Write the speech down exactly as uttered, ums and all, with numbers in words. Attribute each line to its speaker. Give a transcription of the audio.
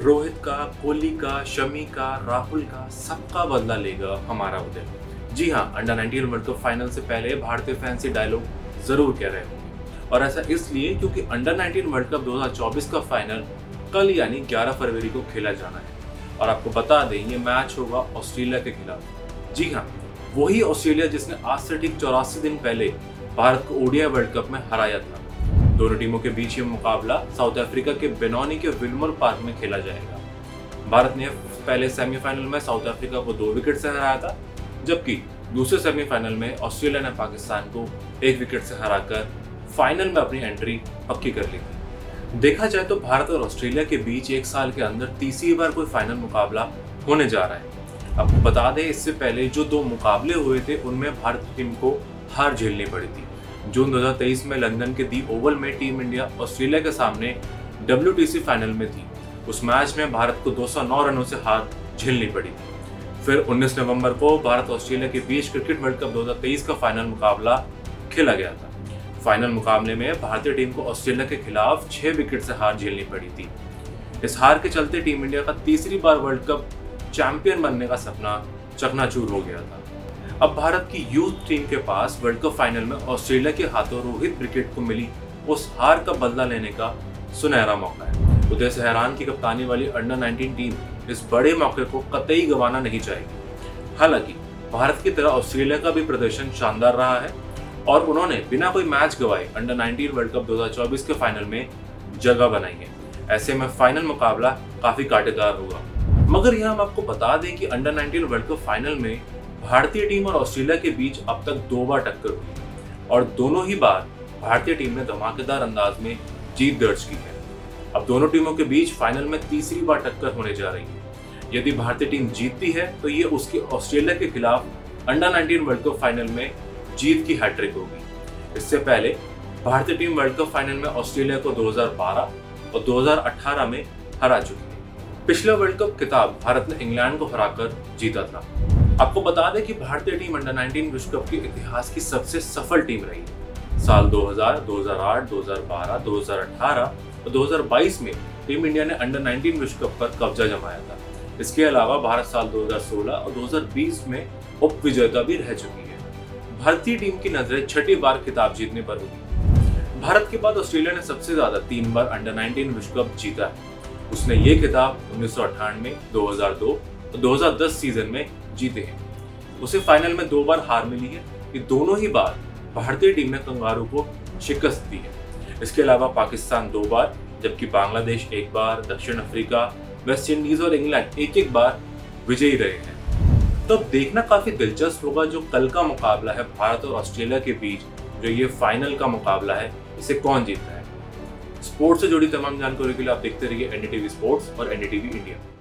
Speaker 1: रोहित का, कोहली का, शमी का, राहुल का, सबका बदला लेगा हमारा उदय। जी हाँ, under nineteen world cup final से पहले भारतीय फैंस ये डायलॉग जरूर कह रहे होंगे, और ऐसा इसलिए क्योंकि अंडर नाइनटीन वर्ल्ड कप दो हज़ार चौबीस का फाइनल कल यानी ग्यारह फरवरी को खेला जाना है। और आपको बता दें, ये मैच होगा ऑस्ट्रेलिया के खिलाफ। जी हाँ, वही ऑस्ट्रेलिया जिसने आज से ठीक चौरासी दिन पहले भारत को ओडीआई वर्ल्ड कप में हराया था। दोनों टीमों के बीच ये मुकाबला साउथ अफ्रीका के बेनोनी के विल्मर पार्क में खेला जाएगा। भारत ने पहले सेमीफाइनल में साउथ अफ्रीका को दो विकेट से हराया था, जबकि दूसरे सेमीफाइनल में ऑस्ट्रेलिया ने पाकिस्तान को एक विकेट से हराकर फाइनल में अपनी एंट्री पक्की कर ली थी। देखा जाए तो भारत और ऑस्ट्रेलिया के बीच एक साल के अंदर तीसरी बार कोई फाइनल मुकाबला होने जा रहा है। आपको बता दें, इससे पहले जो दो मुकाबले हुए थे उनमें भारत टीम को हार झेलनी पड़ी थी। जून दो हज़ार तेईस में लंदन के दी ओवल में टीम इंडिया ऑस्ट्रेलिया के सामने डब्ल्यूटीसी फाइनल में थी। उस मैच में भारत को दो सौ नौ रनों से हार झेलनी पड़ी थी। फिर उन्नीस नवंबर को भारत ऑस्ट्रेलिया के बीच क्रिकेट वर्ल्ड कप दो हज़ार तेईस का फाइनल मुकाबला खेला गया था। फाइनल मुकाबले में भारतीय टीम को ऑस्ट्रेलिया के खिलाफ छह विकेट से हार झेलनी पड़ी थी। इस हार के चलते टीम इंडिया का तीसरी बार वर्ल्ड कप चैंपियन बनने का सपना चकनाचूर हो गया था। अब भारत की यूथ टीम के पास वर्ल्ड कप फाइनल में ऑस्ट्रेलिया के हाथों रोहित ब्रिकेट को मिली उस हार का बदला लेने का सुनहरा मौका है। उदय सहरान की कप्तानी वाली अंडर नाइनटीन टीम इस बड़े मौके को कतई गंवाना नहीं चाहेगी। हालांकि भारत की तरह ऑस्ट्रेलिया का भी प्रदर्शन शानदार रहा है और उन्होंने बिना कोई मैच गंवाए अंडर नाइनटीन वर्ल्ड कप दो हज़ार चौबीस के फाइनल में जगह बनाई है। ऐसे में फाइनल मुकाबला काफी कांटेदार होगा। मगर यहाँ हम आपको बता दें कि under nineteen world cup final में भारतीय टीम और ऑस्ट्रेलिया के बीच अब तक दो बार टक्कर हुई और दोनों ही बार भारतीय टीम ने धमाकेदार अंदाज में जीत दर्ज की है। अब दोनों टीमों के बीच फाइनल में तीसरी बार टक्कर होने जा रही है। यदि भारतीय टीम जीतती है तो ये उसके ऑस्ट्रेलिया के खिलाफ under nineteen world cup final में जीत की हैट्रिक होगी। इससे पहले भारतीय टीम वर्ल्ड कप फाइनल में ऑस्ट्रेलिया को दो हज़ार बारह और दो हज़ार अठारह में हरा चुकी है। पिछला वर्ल्ड कप खिताब भारत ने इंग्लैंड को हराकर जीता था। आपको बता दें कि भारतीय टीम अंडर नाइनटीन विश्व कप के इतिहास की सबसे सफल टीम रही है। साल दो हज़ार, दो हज़ार आठ, दो हज़ार बारह, दो हज़ार अठारह और दो हज़ार बाईस में टीम इंडिया ने अंडर नाइनटीन विश्व कप पर कब्जा जमाया था। इसके अलावा भारत साल दो हज़ार सोलह और दो हज़ार बीस में उप विजेता भी रह चुकी है। भारतीय टीम की नजरें छठी बार खिताब जीतने पर होगी। भारत के बाद ऑस्ट्रेलिया ने सबसे ज्यादा तीन बार अंडर नाइनटीन विश्व कप जीता है। उसने ये खिताब उन्नीस सौ अट्ठानवे, दो हज़ार दो और दो हज़ार दस सीजन में जीते हैं। उसे फाइनल में दो बार हार मिली है। ये दोनों ही बार भारतीय टीम ने कंगारू को शिकस्त दी है। इसके अलावा पाकिस्तान दो बार, जबकि बांग्लादेश एक बार, दक्षिण अफ्रीका, वेस्ट इंडीज और इंग्लैंड एक एक बार विजयी रहे हैं। तो अब देखना काफी दिलचस्प होगा जो कल का मुकाबला है भारत और ऑस्ट्रेलिया के बीच, जो ये फाइनल का मुकाबला है, इसे कौन जीतता है। स्पोर्ट्स से जुड़ी तमाम जानकारी के लिए आप देखते रहिए एनडीटीवी स्पोर्ट्स और एनडीटीवी इंडिया।